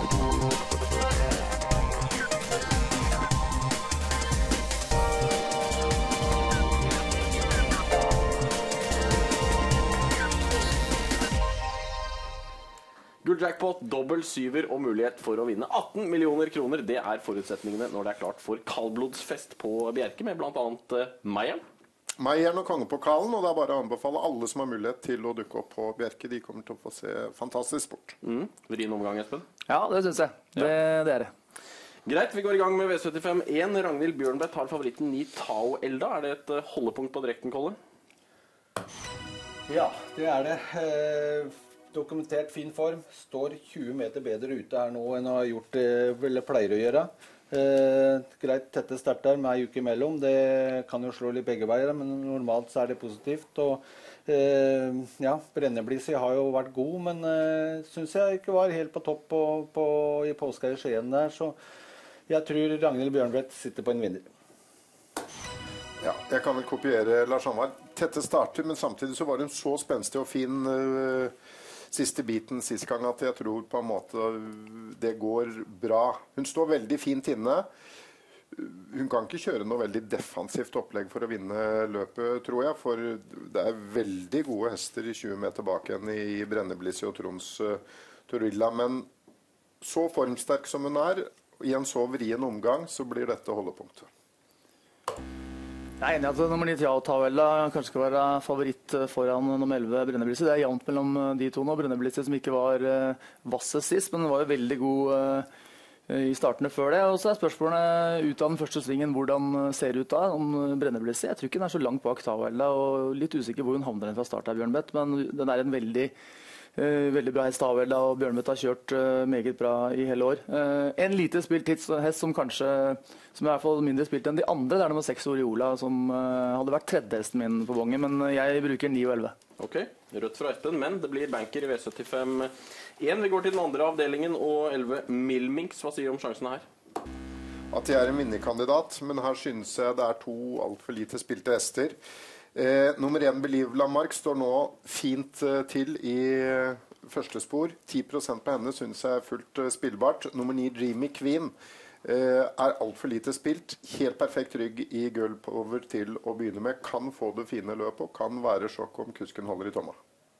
Jackpot, dobbel syver og mulighet for å vinne 18 millioner kroner. Det er forutsetningene når det er klart for kaldblodsfest på Bjerke, med blant annet Meieren. Meieren og Kongepokalen, og det er bare å anbefale alle som har mulighet til å dukke opp på Bjerke. De kommer til å få se fantastisk sport. Vrien omgang, Espen? Ja, det synes jeg. Det er det. Greit, vi går i gang med V75-1. Ragnhild Bjørnbeth har favoritten Ni Tao Elda. Er det et holdepunkt på direkten, Kolle? Ja, det er det. Dokumentert fin form, står 20 meter bedre ute her nå enn å ha gjort det vel pleier å gjøre. Greit tette starter med en uke imellom, det kan jo slå litt begge veier, men normalt så er det positivt. Og ja, Brenneblissi har jo vært god, men synes jeg ikke var helt på topp i påska i Skien der, så jeg tror Ragnhild Bjørnbeth sitter på en vinner. Ja, jeg kan vel kopiere Lars Anvar. Tette starter, men samtidig så var hun så spenstig og fin siste biten sist gang at jeg tror på en måte det går bra. Hun står veldig fint inne. Hun kan ikke kjøre noe veldig defensivt opplegg for å vinne løpet, tror jeg, for det er veldig gode hester i 20 meter bak henne i Brenneblissi og Trons Torilla, men så formsterk som hun er, i en så vrien omgang, så blir dette holdepunktet. Jeg er enig i at nummer 9 Tiao Tavella kanskje skal være favoritt foran nummer 11 Brenneblissi. Det er jevnt mellom de to nå. Brenneblissi som ikke var vassest sist, men var jo veldig god i startene før det. Og så er spørsmålet ut av den første svingen, hvordan ser det ut da om Brenneblissi? Jeg tror ikke den er så langt bak Tavella, og litt usikker hvor hun havner fra start av Bjørnbeth, men den er en veldig bra hest Tavella, og Bjørnbeth har kjørt meget bra i hele år. En lite spilt hest som kanskje, som er i hvert fall mindre spilt enn de andre, det er nummer 6 Oriola, som hadde vært tredje hesten min på bongen, men jeg bruker 9 og 11. Ok, rødt fra Espen, men det blir banker i V75-1. Vi går til den andre avdelingen, og 11 Milminx. Hva sier du om sjansene her? At jeg er en vinnerkandidat, men her synes jeg det er to alt for lite spilte hester. Nummer 1 Believe Lamarck står nå fint til i første spor. 10% på henne synes jeg er fullt spillbart. Nummer 9 Dreamy Queen er alt for lite spilt. Helt perfekt rygg i Girl Power til å begynne med. Kan få det fine løpet og kan være sjokk om kusken holder i tomma.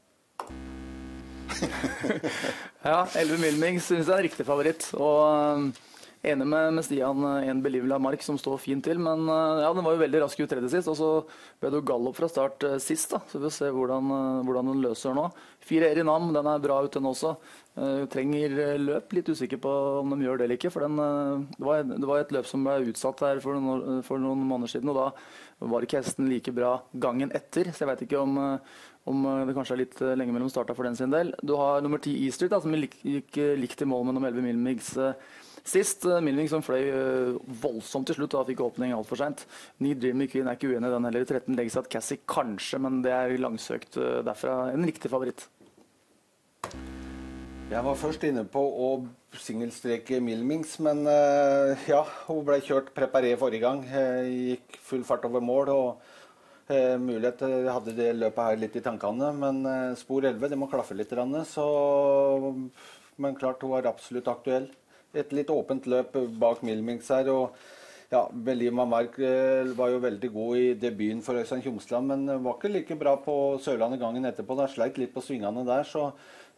Ja, 11 Milmings synes jeg er en riktig favoritt, og enig med Stian, en Believe Lamarck som står fint til, men ja, den var jo veldig rask ut tredje sist, og så ble det jo gallop fra start sist da, så vi får se hvordan den løser nå. 4 Erinam, den er bra ut den også, trenger løp, litt usikker på om de gjør det eller ikke, for det var et løp som ble utsatt her for noen måneder siden, og da var ikke hesten like bra gangen etter, så jeg vet ikke om det kanskje er litt lenge mellom starta for den sin del. Du har nummer 10 E Street, da, som gikk likt i mål med nummer 11 Milmings sist. Milmings som fløy voldsomt til slutt, da fikk åpning alt for sent. 9 Dreamy Queen er ikke uenig i den heller. 13 Legacy Cassie kanskje, men det er langsøkt derfra. En riktig favoritt. Jeg var først inne på å singelstreke Milmings, men ja, hun ble kjørt preparé forrige gang. Gikk full fart over mål, og mulighet hadde det løpet her litt i tankene, men spor 11, det må klaffe litt, så, men klart hun er absolutt aktuell. Et litt åpent løp bak Milmings her, og ja, Believe Lamarck var jo veldig god i debuten for Øystein Tjomsland, men var ikke like bra på Sørlandet gangen etterpå. Da sleit litt på svingene der, så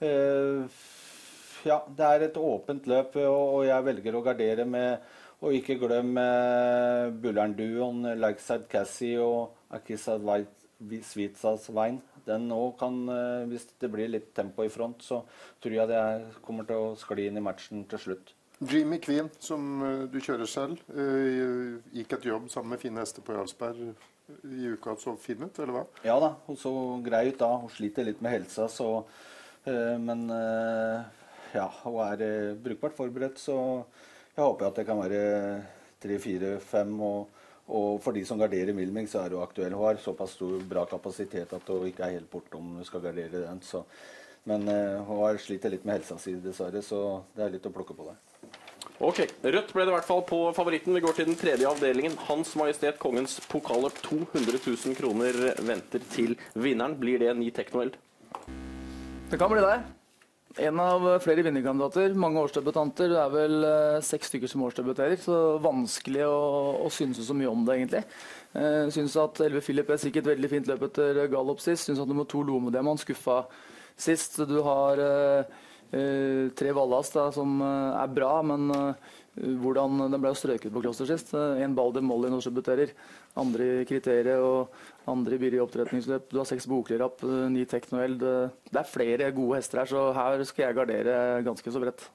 ja, det er et åpent løp, og jeg velger å gardere med, og ikke glemme Bullern-duoen, Lakeside Cassie og Akisa Svitsas Vein. Den nå kan, hvis det blir litt tempo i front, så tror jeg det kommer til å skli inn i matchen til slutt. Dreamy Queen, som du kjører selv, gikk et jobb sammen med fine hester på Jarlsberg i uka, så fin ut, eller hva? Ja da, hun så grei ut da. Hun sliter litt med helsa, så, men ja, hun er brukbart forberedt, så jeg håper at det kan være 3, 4, 5, og for de som garderer Milming, så er hun aktuell. Hun har såpass stor bra kapasitet at hun ikke er helt borte om hun skal gardere den, så. Men hun har sliter litt med helsa si dessverre, så det er litt å plukke på det. Ok, rødt ble det i hvert fall på favoritten. Vi går til den tredje avdelingen. Hans Majestet Kongens Pokalløp, 200 000 kroner venter til vinneren. Blir det 9 Teknoeld? Det kan bli det. En av flere vinnerkandidater, mange årsdebutanter. Det er vel 6 stykker som årsdebuterer, så vanskelig å synes så mye om det egentlig. Synes at 11 Philip er sikkert veldig fint løp etter Gallop sist. Synes at nummer 2 Lomediamant skuffa sist. Du har 3 Vallas da, som er bra, men hvordan den ble strøket på Kloster sist. En Balder Molly når debuterer, andre i kriteriet og andre i Biri oppretningsløp. Du har 6 Boklerapp, 9 Teknoeld. Det er flere gode hester her, så her skal jeg gardere ganske så bredt.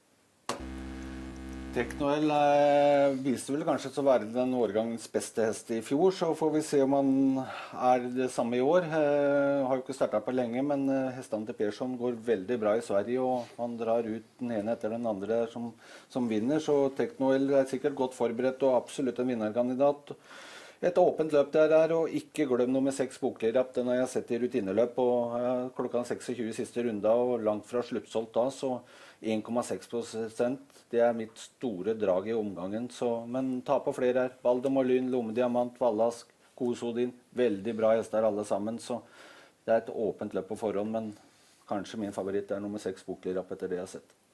Teknoel viste vel kanskje til å være den årgangens beste hest i fjor, så får vi se om han er det samme i år. Har jo ikke startet på lenge, men hestene til Persson går veldig bra i Sverige, og han drar ut den ene etter den andre som vinner, så Teknoel er sikkert godt forberedt og absolutt en vinnerkandidat. Et åpent løp der og ikke glem nummer 6 Boklerapp. Den har jeg sett i rutineløp og klokka 26 siste runda og langt fra sluttsolgt da, så 1,6%. Det er mitt store drag i omgangen, men ta på flere her. Balder Molyn, Lomediamant, Vallask, Kosodin. Veldig bra hester alle sammen, så det er et åpent løp på forhånd, men kanskje min favoritt er nummer 6 Boklerapp etter det jeg har sett.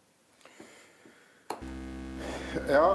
Ja,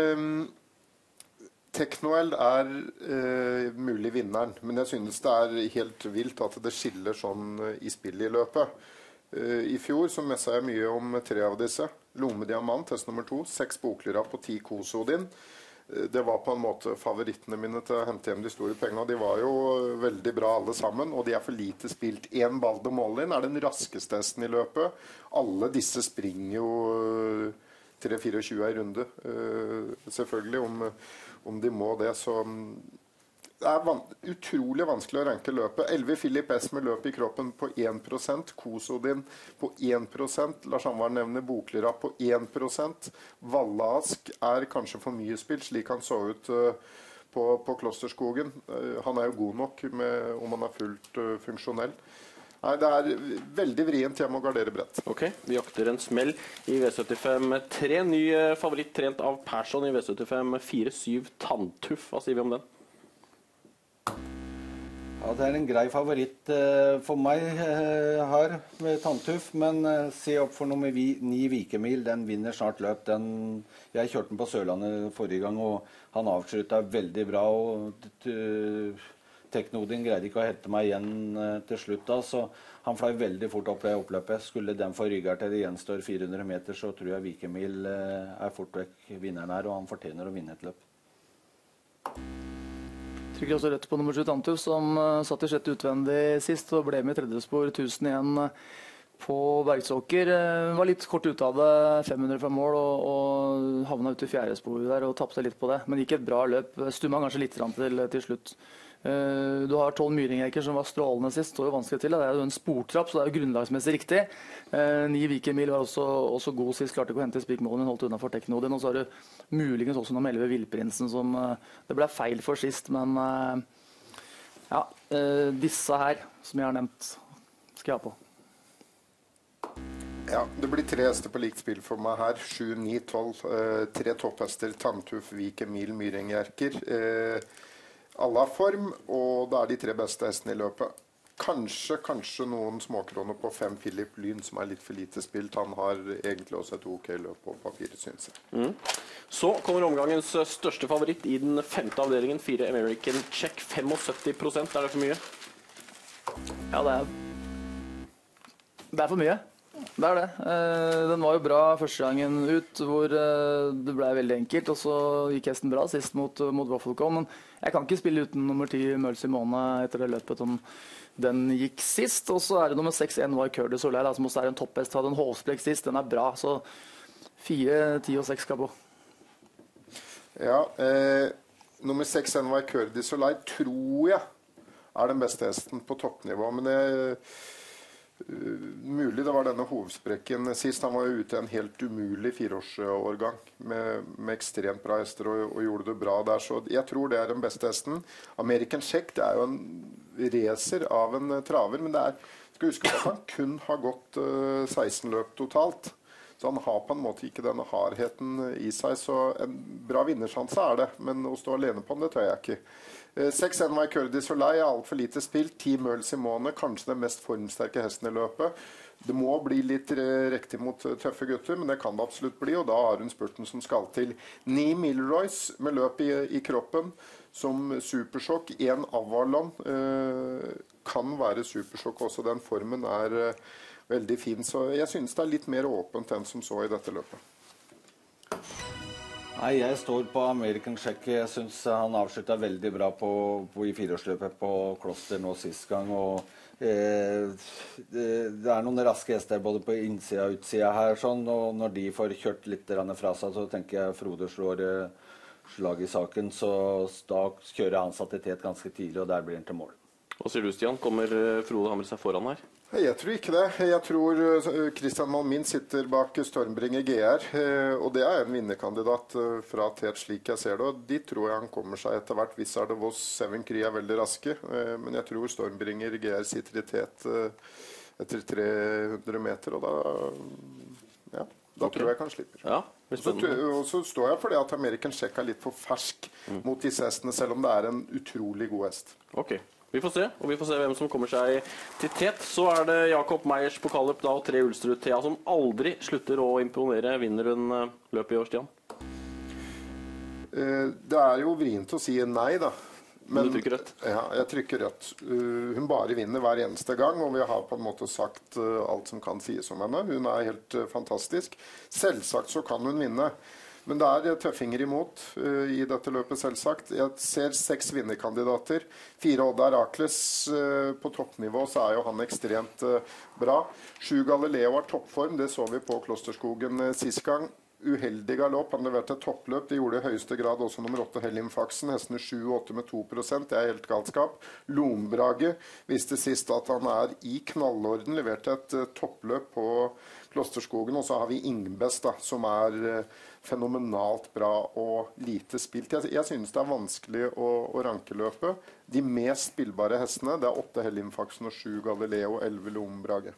Teknoel er mulig vinneren, men jeg synes det er helt vilt at det skiller sånn i spillet i løpet. I fjor så messet jeg mye om 3 av disse. Lomediamant, hest nummer 2, 6 Boklerapp og 10 Kosodin. Det var på en måte favorittene mine til å hente hjem de store pengene. De var jo veldig bra alle sammen, og de er for lite spilt. 1 Balder Molyn er den raskeste hesten i løpet. Alle disse springer jo 3-24 i runde. Selvfølgelig, om de må det, så det er utrolig vanskelig å ranke løpet. 11 Philip S med løp i kroppen på 1%, Kosodin på 1%, Lars Anvar nevner Boklerapp på 1%, Vallask er kanskje for mye spilt, slik han så ut på Klosterskogen. Han er jo god nok om han er fullt funksjonell. Nei, det er veldig vrient hjemme å gardere bredt. Ok, vi jakter en smell i V75. 3 ny favoritt trent av Persson i V75. 4-7 Tanntuff, hva sier vi om den? Ja, det er en grei favoritt for meg her med Tanntuff, men se opp for nummer 9 Vikemil. Den vinner snart løp. Jeg kjørte den på Sørlandet forrige gang, og han avsluttet veldig bra, og Teknodin greide ikke å hette meg igjen til slutt da, så han fløy veldig fort opp ved oppløpet. Skulle den få rygger til det gjenstår 400 meter, så tror jeg Vikemil er fort vekk vinneren her, og han fortjener å vinne et løp. Trykker også rett på nummer 7 Tanntuff, som satt i 6. utvendig sist og ble med i 3. spor, 1000 igjen på Bergsåker. Var litt kort ut av det, 500 fra mål, og havna ut i 4. spor der og tappte litt på det. Men gikk et bra løp, stumma kanskje litt til slutt. Du har 12 Myringeker som var strålende sist, står jo vanskelig til. Det er jo en sportrapp, så det er jo grunnlagsmessig riktig. 9 Vikemil var også god sist, klarte ikke å hente Spikmålen, holdt unna for Teknodin. Og så har du muligens også nummer 11 Villprinsen, som det ble feil for sist. Men ja, disse her, som jeg har nevnt, skal jeg ha på. Ja, det blir 3 hester på likt spill for meg her. 7, 9, 12. 3 topphester, Tanntuff, Vikemil, Myringeker. Alle har form, og det er de 3 beste hestene i løpet. Kanskje noen småkroner på 5 Philip Lyn, som er litt for lite spilt. Han har egentlig også et ok løp på papiret, synes jeg. Så kommer omgangens største favoritt i den 5. avdelingen, 4 American Check. 75%, er det for mye? Ja, det er for mye. Det er det. Den var jo bra første gangen ut, hvor det ble veldig enkelt, og så gikk hesten bra sist mot Waffelcom, men jeg kan ikke spille uten nummer 10 Møls Simone etter det løpet som den gikk sist, og så er det nummer 6 NY Curdy Soleil, som også er en topphest, hadde en hovsplekk sist, den er bra, så 4, 10 og 6 skal på. Ja, nummer 6 NY Curdy Soleil tror jeg er den beste hesten på toppnivå, men det mulig det var denne hovsprekken sist. Han var jo ute i en helt umulig 4-årsårgang med ekstremt bra hester og gjorde det bra der, så jeg tror det er den beste hesten. American Check, det er jo en racer av en traver, men skal huske at han kun har gått 16 løp totalt, så han har på en måte ikke denne hardheten i seg, så en bra vinnersjanse er det, men å stå alene på den, det tør jeg ikke. 6 NY Curdy Soleil er alt for lite spilt. 10 Møl Simone, kanskje den mest formsterke hesten i løpet. Det må bli litt riktig mot tøffe gutter, men det kan det absolutt bli. Og da har hun spurten som skal til. 9 Milroys med løp i kroppen som supersjokk. 1 Avalon kan være supersjokk også. Den formen er veldig fin. Så jeg synes det er litt mer åpent enn som så i dette løpet. Nei, jeg står på American Check. Jeg synes han avsluttet veldig bra i fireårsløpet på Kloster nå sist gang. Og det er noen raske hester både på innsida og utsida her, sånn, og når de får kjørt litt fra seg, så tenker jeg Frode slår slag i saken, så da kjører han satitet ganske tidlig, og der blir han til mål. Hva sier du, Stian? Kommer Frode hamre seg foran her? Jeg tror ikke det. Jeg tror Christian Malmin sitter bak Stormbringer GR, og det er en vinnerkandidat fra Tet slik jeg ser det, og de tror jeg han kommer seg etter hvert. Wizard of Oz, Seven Cree er veldig raske, men jeg tror Stormbringer GR sitter i Tet etter 300 meter, og da tror jeg han slipper. Ja, og så står jeg for det at American Check er litt for fersk mot disse hestene, selv om det er en utrolig god hest. Ok. Vi får se, og vi får se hvem som kommer seg til Tet. Så er det Jakob Meyers på Kallup da, og 3 Ulstrud Thea som aldri slutter å imponere. Vinner hun løpet i år, Stian? Det er jo vrient å si nei da. Men du trykker rødt? Ja, jeg trykker rødt. Hun bare vinner hver eneste gang, og vi har på en måte sagt alt som kan sies om henne. Hun er helt fantastisk. Selvsagt så kan hun vinne. Men det er tøffinger imot i dette løpet, selvsagt. Jeg ser 6 vinnerkandidater. 4 Odd Herakles på toppnivå, så er jo han ekstremt bra. 7 Galileo har toppform, det så vi på Klosterskogen sist gang. Uheldig galopp, han leverte et toppløp. De gjorde i høyeste grad også nummer 8 Hellimfaxen. Hestene 7 og 8 med 2%, det er helt galskap. Lombrage viste sist at han er i knallorden, leverte et toppløp på Klosterskogen. Og så har vi Ingbest da, som er fenomenalt bra og lite spilt. Jeg synes det er vanskelig å ranke løpet. De mest spillbare hestene, det er 8 Hellimfaxen og 7 Galileo og 11 Lombrage.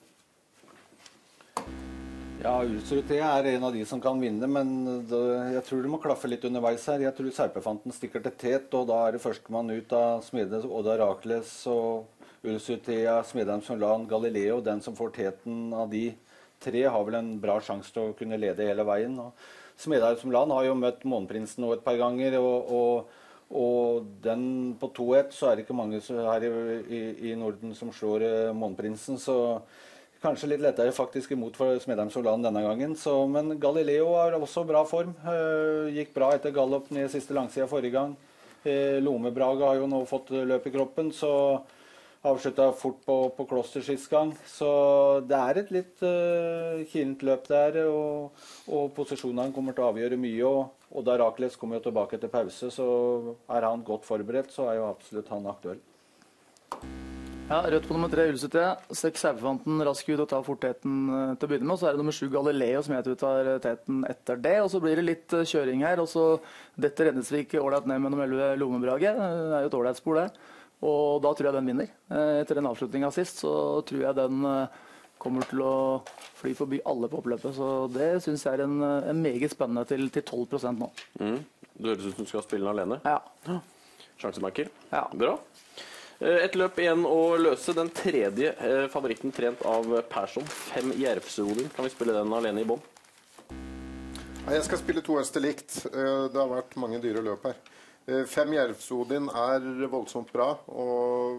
Ja, Ulsruté er en av de som kan vinne, men jeg tror det må klaffe litt underveis her. Jeg tror Serpefanten stikker til Tet, og da er det førstemann ut av Smedes, Odd Herakles og Ulsrutea, Smedheim Solan, Galileo. Den som får Teten av de 3 har vel en bra sjanse til å kunne lede hele veien. Smedheim Solan har jo møtt Måneprinsen nå et par ganger, og den på 2-1 så er det ikke mange her i Norden som slår Måneprinsen, så kanskje litt lettere faktisk imot for Smedheim Solan denne gangen. Men Galileo har også bra form. Gikk bra etter galopp ned siste langsida forrige gang. Lomebrage har jo nå fått løp i kroppen, så avsluttet fort på Kloster sist gang. Så det er et litt kilent løp der, og posisjonene kommer til å avgjøre mye. Og da Herakles kommer jo tilbake etter pause, så er han godt forberedt, så er jo absolutt han aktuell. Ja, rødt på nummer 3 Ulsete, 6 Serpefanten, rask ut og tar fort Teten til å begynne med, og så er det nummer 7 Galileo som heter ut tar Teten etter det, og så blir det litt kjøring her, og så detter Rennesvik ålreit ned med nummer 11 Lomebrage, det er jo et ålreit spor det, og da tror jeg den vinner. Etter den avslutningen sist, så tror jeg den kommer til å fly forbi alle på oppløpet, så det synes jeg er en meget spennende til 12% nå. Du høres ut som du skal spille den alene? Ja. Sjansemarker? Ja. Bra. Et løp igjen å løse. Den tredje favoritten trent av Persson, 5 Jervsodin. Kan vi spille den alene i bånd? Jeg skal spille 2 hester likt. Det har vært mange dyre løp her. 5 Jervsodin er voldsomt bra, og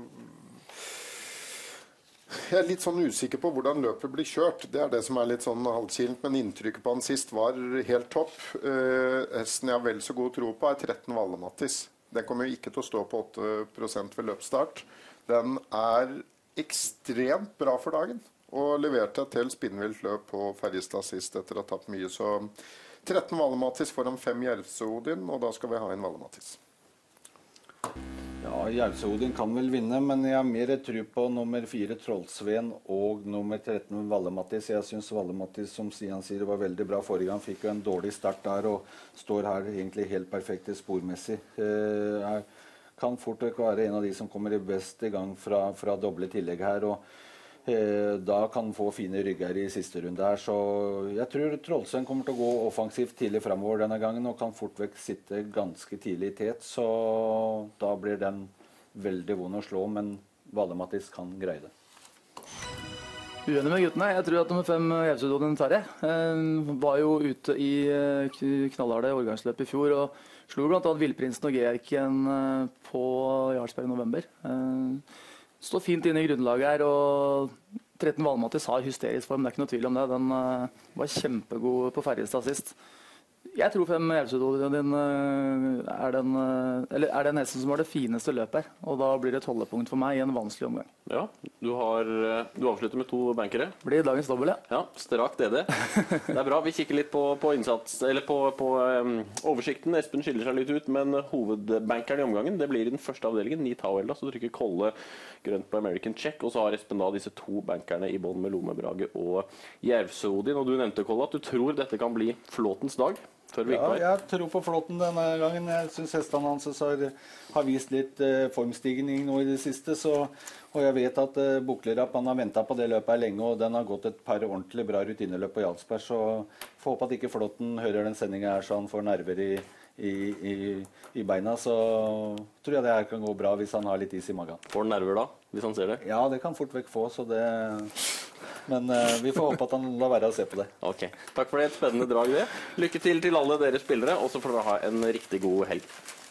jeg er litt sånn usikker på hvordan løpet blir kjørt. Det er det som er litt sånn halvkilent, men inntrykket på han sist var helt topp. Hesten jeg har vel så god tro på er 13 Valle-Mattis. Den kommer jo ikke til å stå på 8% ved løpsstart. Den er ekstremt bra for dagen, og leverte et helt spinnvilt løp på Ferjestad sist etter å ha tapt mye. Så 13 Valle-Mattis foran 5 Jervsodin, og da skal vi ha en Valle-Mattis. Ja, Jervsodin kan vel vinne, men jeg har mer tro på nummer 4 Trollsven og nummer 13 Valle-Mattis. Jeg synes Valle-Mattis, som Stian sier, var veldig bra forrige gang. Fikk jo en dårlig start der og står her egentlig helt perfekt spormessig. Kan fort være en av de som kommer best i gang fra doble tillegg her, og da kan få fine rygger i siste runde her. Så jeg tror Trollsven kommer til å gå offensivt tidlig fremover denne gangen, og kan fort vekk sitte ganske tidlig i Tet, så da blir den veldig vond å slå, men Valle-Mattis kan greie det. Uenig med guttene. Jeg tror at nummer 5, Jervsø-Odin Terje, var jo ute i knallharde årgangsløp i fjor og slo blant annet Villprinsen og G-Erken på Jarlsberg i november. Står fint inne i grunnlaget her, og 13 Valmatis har hysterisk form, det er ikke noe tvil om det. Den var kjempegod på Ferjestad sist. Jeg tror 5 Jervsø-Odin er den hesten som har det fineste løpet her, og da blir det et holdepunkt for meg i en vanskelig omgang. Ja, du avslutter med 2 bankere. Blir dagens dobbel, ja. Ja, strak DD. Det er bra. Vi kikker litt på innsats, eller på oversikten. Espen skiller seg litt ut, men hovedbankeren i omgangen, det blir i den første avdelingen, 9 Tauelda, så trykker Kolle grønt på American Check, og så har Espen da disse 2 bankerne i bånd med Lomebrage og Jervsø-Odin. Og du nevnte, Kolle, at du tror dette kan bli Flåtens dag. Ja, jeg tror på Flåten denne gangen. Jeg synes hestene hans har vist litt formstigning nå i det siste, og jeg vet at Buklerapp, han har ventet på det løpet her lenge, og den har gått et par ordentlig bra rutineløp på Jarlsberg, så får håpe at ikke Flåten hører den sendingen her så han får nerver i beina, så tror jeg det her kan gå bra hvis han har litt is i magen. Får han nerver da, hvis han ser det? Ja, det kan fort vekk få, så det... Men vi får håpe at han lar være å se på det. Ok, takk for det, et spennende drag det. Lykke til alle dere spillere, og så får dere ha en riktig god helg.